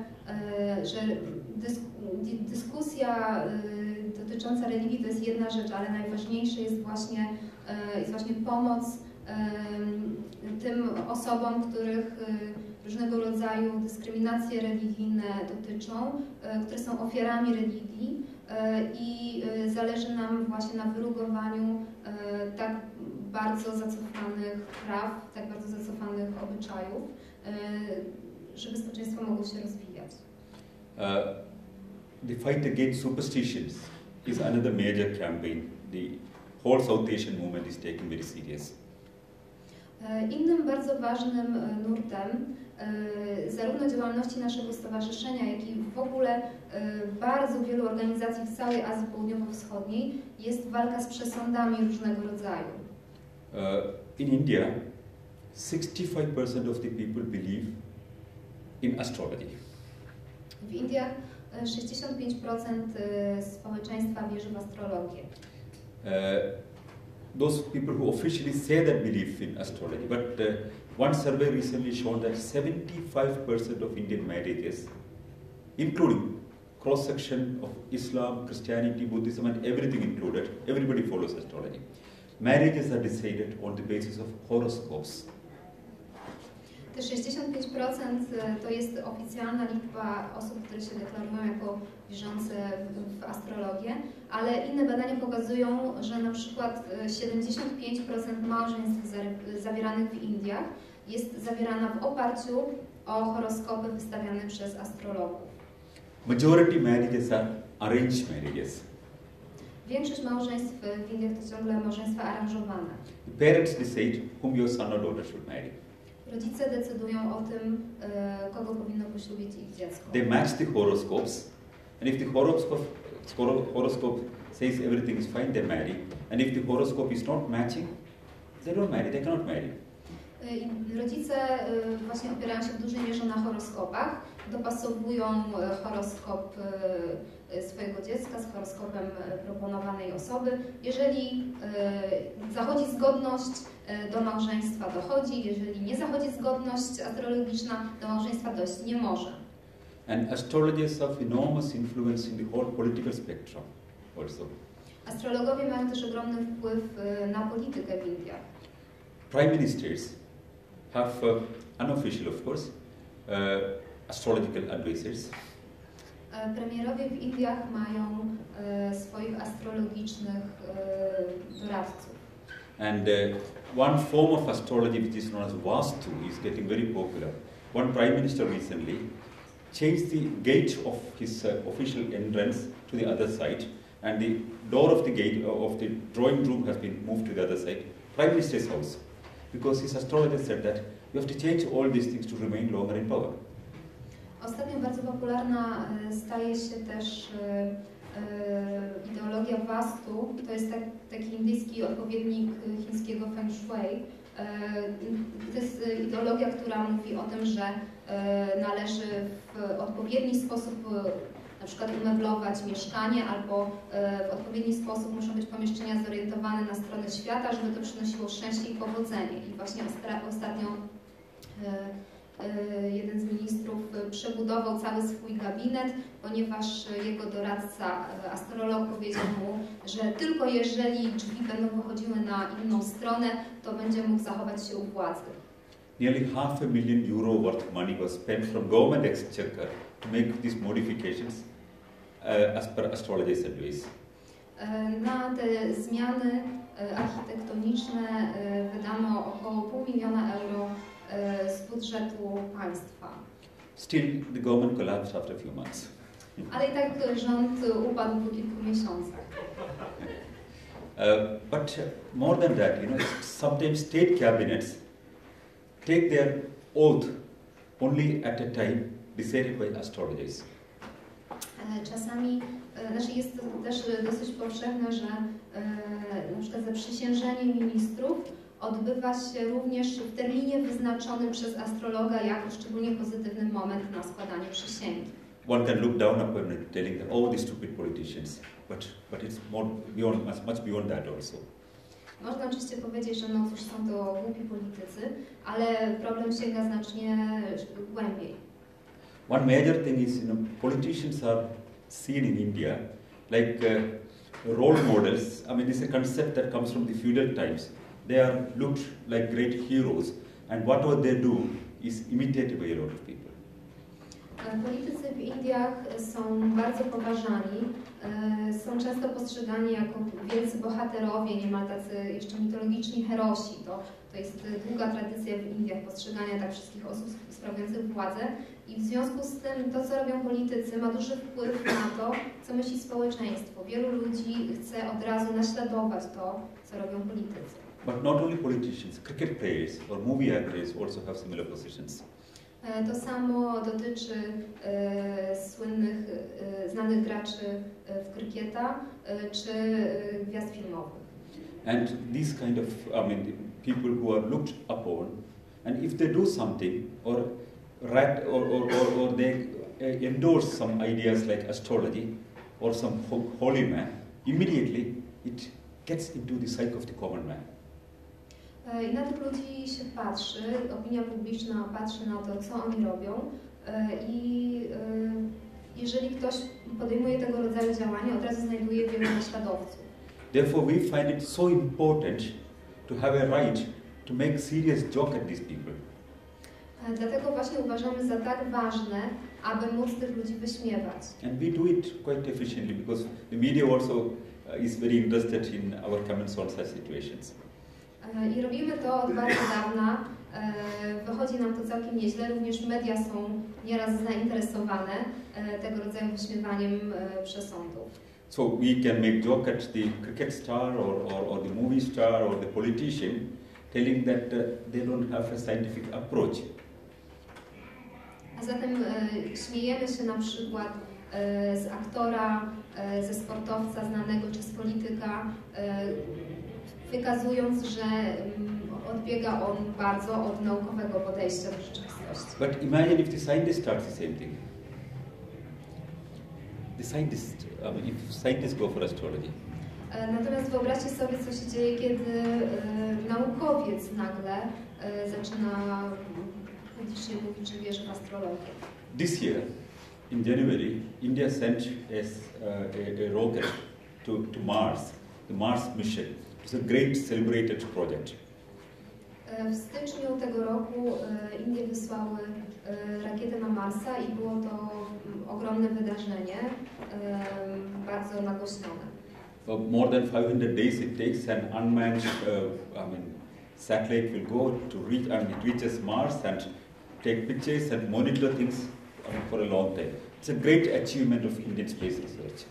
dyskusja dotycząca religii to jest jedna rzecz, ale najważniejsze jest właśnie pomoc tym osobom, których różnego rodzaju dyskryminacje religijne dotyczą, które są ofiarami religii i zależy nam właśnie na wyrugowaniu tak bardzo zacofanych praw, tak bardzo zacofanych obyczajów, żeby społeczeństwo mogło się rozwijać. The fight against superstitions is another major campaign. The whole South Asian movement is taken very serious. Innym bardzo ważnym nurtem zarówno działalności naszego stowarzyszenia, jak i w ogóle bardzo wielu organizacji w całej Azji Południowo-Wschodniej jest walka z przesądami różnego rodzaju. In India, 65% of the people believe in astrology. W Indiach 65% społeczeństwa wierzy w astrologię. Those people who officially say that believe in astrology, but one survey recently shown that 75% of Indian marriages, including cross-section of Islam, Christianity, Buddhism and everything included, everybody follows astrology. Marriages are decided on the basis of horoscopes. Te 65% to jest oficjalna liczba osób, które się deklarują jako wierzące w astrologię, ale inne badania pokazują, że na przykład 75% małżeństw zawieranych w Indiach jest zawierana w oparciu o horoskopy wystawiane przez astrologów. Majority marriages are arranged marriages. Większość małżeństw w Indiach to ciągle małżeństwa aranżowane. The parents decide whom your son or daughter should marry. Rodzice decydują o tym, kogo powinno poślubić ich dziecko. They match the horoscopes, and if the horoscope says everything is fine, they marry. And if the horoscope is not matching, they don't marry, they cannot marry. Rodzice właśnie opierają się w dużej mierze na horoskopach, dopasowują horoskop swojego dziecka z horoskopem proponowanej osoby. Jeżeli zachodzi zgodność, do małżeństwa dochodzi, jeżeli nie zachodzi zgodność astrologiczna, do małżeństwa dojść nie może. And astrologers have enormous influence in the whole political spectrum also. Astrologowie mają też ogromny wpływ na politykę w Indiach. Prime ministers have unofficial, of course, astrological advisors. Premierowie w Indiach mają swoich astrologicznych doradców. And one form of astrology which is known as Vastu is getting very popular. One prime minister recently changed the gate of his official entrance to the other side, and the door of the gate of the drawing room has been moved to the other side, prime minister's house, because his astrologer said that you have to change all these things to remain longer in power. Ostatnio bardzo popularna staje się też ideologia Vastu. To jest taki indyjski odpowiednik chińskiego Feng Shui. To jest ideologia, która mówi o tym, że należy w odpowiedni sposób na przykład umeblować mieszkanie, albo w odpowiedni sposób muszą być pomieszczenia zorientowane na stronę świata, żeby to przynosiło szczęście i powodzenie. I właśnie ostatnio jeden z ministrów przebudował cały swój gabinet, ponieważ jego doradca, astrolog, powiedział mu, że tylko jeżeli drzwi będą wychodziły na inną stronę, to będzie mógł zachować się u władzy. Nearly €500,000 worth of money was spent from government exchequer to make these modifications as per astrologer's advice. Na te zmiany architektoniczne wydano około €500,000 z budżetu państwa. Still, the government collapsed after a few months. Ale i tak rząd upadł po kilku miesiącach. But more than that, sometimes state cabinets take their oath only at a time decided by astrologers. Czasami, jest to też dosyć powszechne, że na przykład zaprzysiężenie ministrów odbywa się również w terminie wyznaczonym przez astrologa jako szczególnie pozytywny moment na składanie przysięgi. One can look down upon it, telling them, oh, these stupid politicians, but it's more beyond, much beyond that also. Można oczywiście powiedzieć, że no cóż, są to głupi politycy, ale problem sięga znacznie głębiej. One major thing is, politicians are seen in India like role models. I mean, this is a concept that comes from the feudal times. They are looked like great heroes, and whatever they do is imitated by a lot of people. Politycy w Indiach są bardzo poważani, są często postrzegani jako wielcy bohaterowie, niemal tacy jeszcze mitologiczni herosi. To jest długa tradycja w Indiach postrzegania tak wszystkich osób sprawujących władzę i w związku z tym to, co robią politycy, ma duży wpływ na to, co myśli społeczeństwo. Wielu ludzi chce od razu naśladować to, co robią politycy. But not only politicians, cricket players or movie actors also have similar positions. To samo dotyczy słynnych, znanych graczy w krykieta czy gwiazd filmowych. And these kind of, people who are looked upon, and if they do something or they endorse some ideas like astrology or some holy man, immediately it gets into the psyche of the common man. I na tych ludzi się patrzy, opinia publiczna patrzy na to, co oni robią i jeżeli ktoś podejmuje tego rodzaju działania, od razu znajduje wielu naśladowców. Therefore we find it so important to have a right to make serious joke at these people. Dlatego właśnie uważamy za tak ważne, aby móc tych ludzi wyśmiewać. And we do it quite efficiently because the media also is very interested in our comments on such situations. I robimy to od bardzo dawna. Wychodzi nam to całkiem nieźle. Również media są nieraz zainteresowane tego rodzaju wyśmiewaniem przesądów. So we can make joke at the cricket star or the movie star or the politician, telling that they don't have a scientific approach. A zatem śmiejemy się na przykład z aktora, ze sportowca znanego czy z polityka, wykazując, że odbiega on bardzo od naukowego podejścia do rzeczywistości. But imagine if the scientist starts the same thing. The scientist, if scientists go for astrology. Natomiast wyobraźcie sobie, co się dzieje, kiedy naukowiec nagle zaczyna publicznie mówić, że wierzy w astrologię. This year, in January, India sent a rocket to Mars, the Mars mission. It's a great celebrated project. W styczniu tego roku Indie wysłały rakietę na Marsa i było to ogromne wydarzenie, bardzo nagłośnione. More than 500 days it takes, an unmanned satellite will go to reach, it reaches Mars and take pictures and monitor things for a long time. It's a great achievement of Indian space research.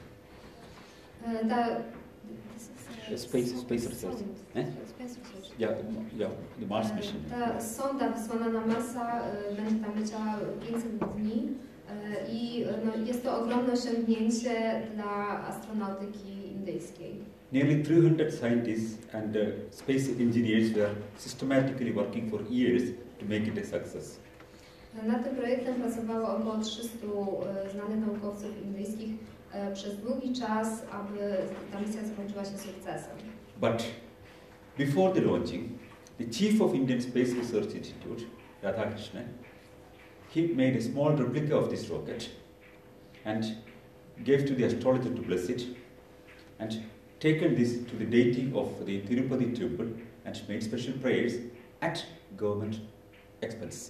Space research. Yeah, the Mars mission. Ta sonda wysłana na Marsa będzie tam leciała 500 dni i jest to ogromne osiągnięcie dla astronautyki indyjskiej. Nearly 300 scientists and space engineers were systematically working for years to make it a success. Nad tym projektem pracowało około 300 znanych naukowców indyjskich przez długi czas, aby ta misja zakończyła się sukcesem. But before the launching, the chief of Indian Space Research Institute, Radhakrishna, he made a small replica of this rocket and gave to the astrologer to bless it, and taken this to the deity of the Tirupati temple and made special prayers at government expense.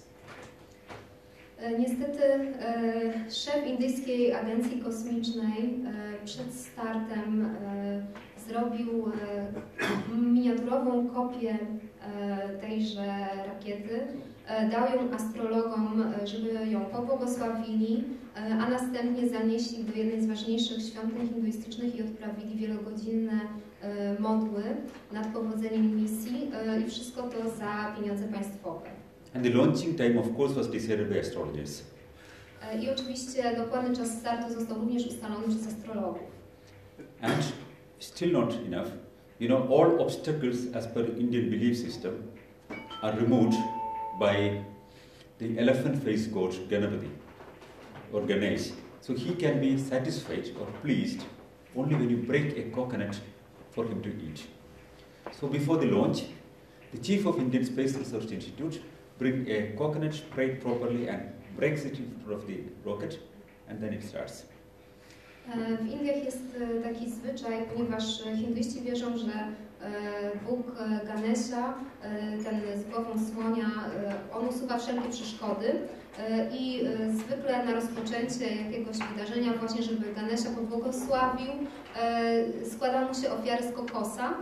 Niestety szef Indyjskiej Agencji Kosmicznej przed startem zrobił miniaturową kopię tejże rakiety, dał ją astrologom, żeby ją pobłogosławili, a następnie zanieśli do jednej z ważniejszych świątyń hinduistycznych i odprawili wielogodzinne modły nad powodzeniem misji i wszystko to za pieniądze państwowe. And the launching time, of course, was decided by astrologers. I oczywiście dokładny czas startu został również ustalony przez astrologów. And still not enough, all obstacles as per Indian belief system are removed by the elephant-faced god Ganapati or Ganesh. So he can be satisfied or pleased only when you break a coconut for him to eat. So before the launch, the chief of Indian Space Research Institute brings a coconut sprayed properly and breaks it in front of the rocket, and then it starts. W Indiach jest taki zwyczaj, ponieważ hinduiści wierzą, że Bóg Ganesha, ten z głową słonia, on usuwa wszelkie przeszkody i zwykle na rozpoczęcie jakiegoś wydarzenia, właśnie żeby Ganesha pobłogosławił, składa mu się ofiarę z kokosa.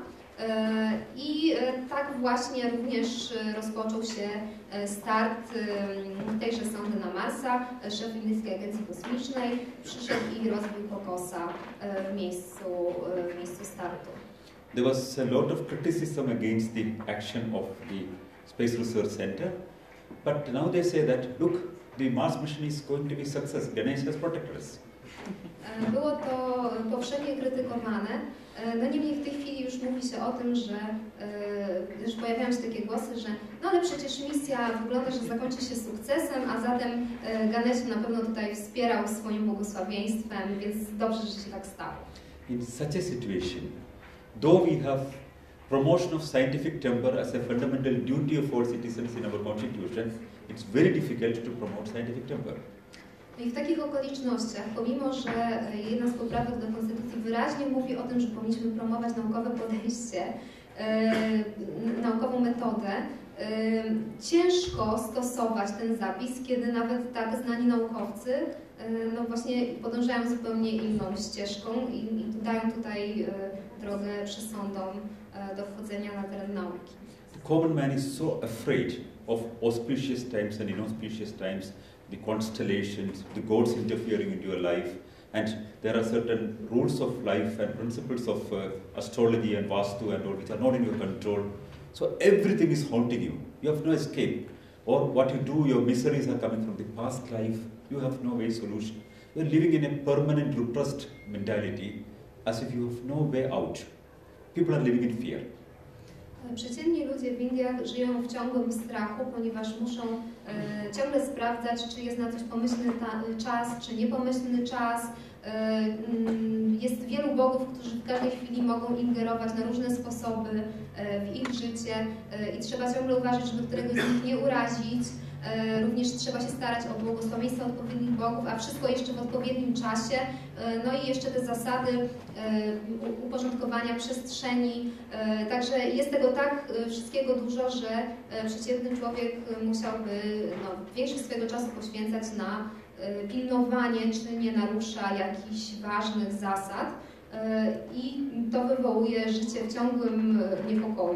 I tak właśnie również rozpoczął się start tejże sondy na Marsa. Szef Indyjskiej Agencji Kosmicznej przyszedł i rozbił kokosa w miejscu startu. There was a lot of criticism against the action of the Space Research Center, but now they say that, look, the Mars mission is going to be a success. Ganesh has protected us. Było to powszechnie krytykowane. No niemniej w tej chwili już mówi się o tym, że pojawiają się takie głosy, że no ale przecież misja wygląda, że zakończy się sukcesem, a zatem Ganesh na pewno tutaj wspierał swoim błogosławieństwem, więc dobrze, że się tak stało. In such a situation, though we have promotion of scientific temper as a fundamental duty of all citizens in our constitution, it's very difficult to promote scientific temper. I w takich okolicznościach, pomimo że jedna z poprawek do Konstytucji wyraźnie mówi o tym, że powinniśmy promować naukowe podejście, naukową metodę, ciężko stosować ten zapis, kiedy nawet tak znani naukowcy no właśnie podążają zupełnie inną ścieżką i dają tutaj drogę przesądom do wchodzenia na teren nauki. The common man is so afraid of auspicious times and inauspicious times, the constellations, the gods interfering into your life, and there are certain rules of life and principles of astrology and vastu and all which are not in your control. So everything is haunting you. You have no escape. Or what you do, your miseries are coming from the past life. You have no way solution. You are living in a permanent repressed mentality, as if you have no way out. People are living in fear. Przeciętni ludzie w Indiach żyją w ciągłym strachu, ponieważ muszą ciągle sprawdzać, czy jest na coś pomyślny czas, czy niepomyślny czas. Jest wielu bogów, którzy w każdej chwili mogą ingerować na różne sposoby w ich życie i trzeba ciągle uważać, żeby któregoś z nich nie urazić. Również trzeba się starać o błogosławieństwo odpowiednich bogów, a wszystko jeszcze w odpowiednim czasie. No i jeszcze te zasady uporządkowania przestrzeni. Także jest tego tak wszystkiego dużo, że przeciętny człowiek musiałby większość swojego czasu poświęcać na pilnowanie, czy nie narusza jakichś ważnych zasad. I to wywołuje życie w ciągłym niepokoju.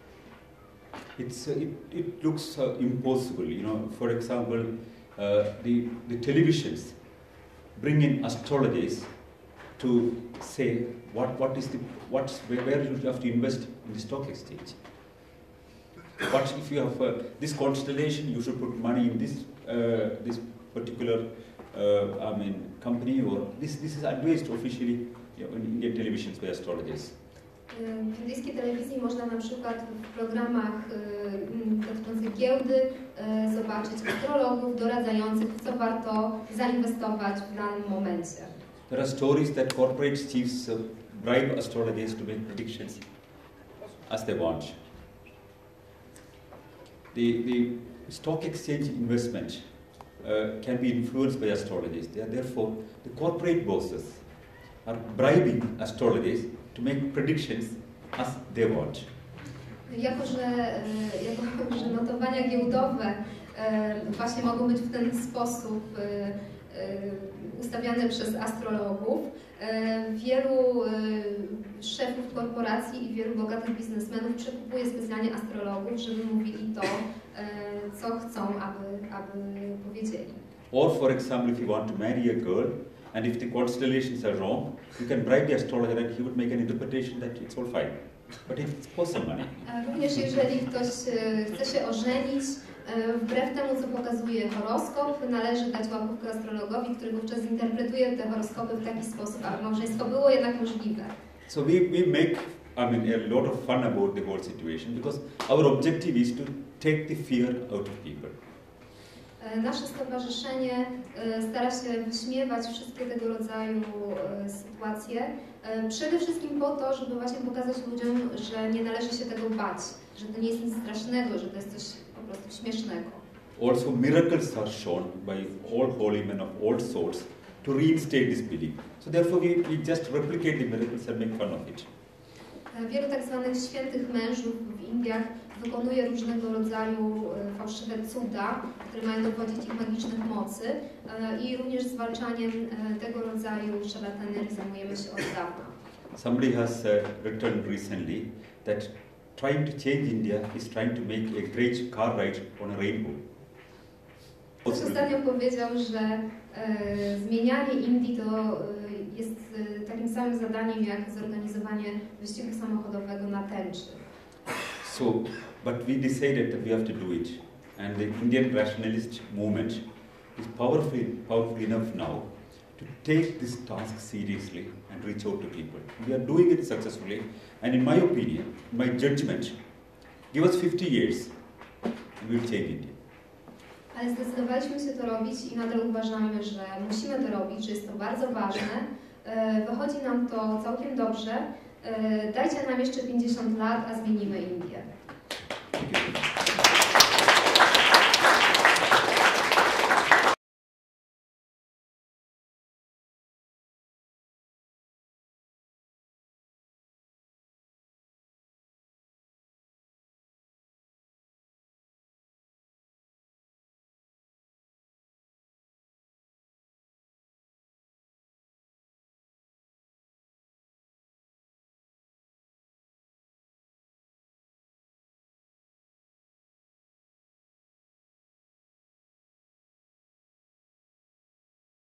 It looks impossible, you know. For example, the televisions bring in astrologists to say where you have to invest in the stock exchange. What if you have this constellation? You should put money in this particular company, or this is advised officially in Indian televisions by astrologists. W indyjskiej telewizji można na przykład w programach dotyczących giełdy zobaczyć astrologów doradzających, w co warto zainwestować w danym momencie. There are stories that corporate chiefs bribe astrologers to make predictions as they want. The stock exchange investment can be influenced by astrologists. Therefore, the corporate bosses are bribing astrologers to make predictions as they want. Jako że notowania giełdowe właśnie mogą być w ten sposób ustawiane przez astrologów, wielu szefów korporacji i wielu bogatych biznesmenów przekupuje specjalnie astrologów, żeby mówili to, co chcą, aby powiedzieli. Or for example, if you want to marry a girl, and if the constellations are wrong, you can bribe the astrologer and he would make an interpretation that it's all fine. But it costs some money. Również jeżeli ktoś chce się ożenić, wbrew temu, co pokazuje horoskop, należy dać łapówkę astrologowi, który wówczas interpretuje te horoskopy w taki sposób, aby małżeństwo było jednak możliwe. So we make a lot of fun about the whole situation because our objective is to take the fear out of people. Nasze stowarzyszenie stara się wyśmiewać wszystkie tego rodzaju sytuacje, przede wszystkim po to, żeby właśnie pokazać ludziom, że nie należy się tego bać, że to nie jest nic strasznego, że to jest coś po prostu śmiesznego. Also miracles are shown by all holy men of all sorts to reinstate this belief. So therefore we just replicate the miracles and make fun of it. Wielu tak zwanych świętych mężów w Indiach wykonuje różnego rodzaju fałszywe cuda, które mają dowodzić ich magicznych mocy i również zwalczaniem tego rodzaju szarlatanerii zajmujemy się od dawna. Somebody has written recently that trying to change India is trying to make a great car ride on a rainbow. Ktoś ostatnio powiedział, że zmienianie Indii to jest takim samym zadaniem jak zorganizowanie wyścigu samochodowego na tęczy. So, but we decided that we have to do it, and the Indian rationalist movement is powerful enough now to take this task seriously and reach out to people. We are doing it successfully, and in my opinion, my judgment, give us 50 years, and we'll change India. Ale zdecydowaliśmy się to robić i nadal uważamy, że musimy to robić, że jest to bardzo ważne. Wychodzi nam to całkiem dobrze. Dajcie nam jeszcze 50 lat, a zmienimy Indię.